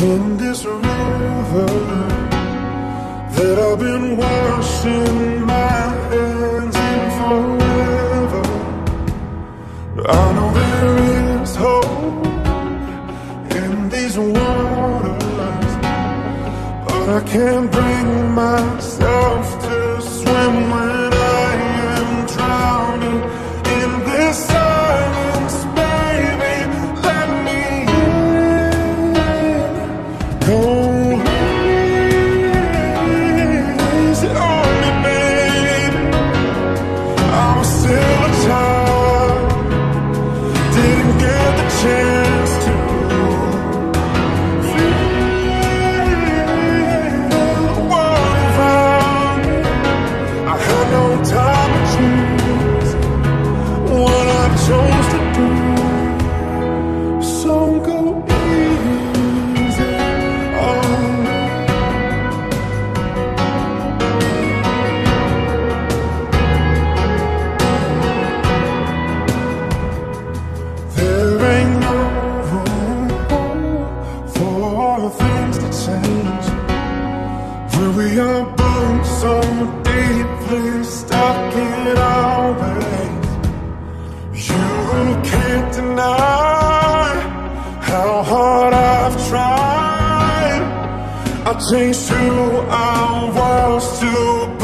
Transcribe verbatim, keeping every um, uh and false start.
in this river that I've been washing my hands in forever. I know there is hope in these waters, but I can't bring myself to swim when I am drowning in this silence. Baby, let me in. Go easy on me, baby. I was still a child, didn't get the chance to time to choose what I chose to do. So go easy on me. There ain't no room for things to change when we are both so deeply stuck in our ways. You can't deny how hard I've tried. I changed who I was to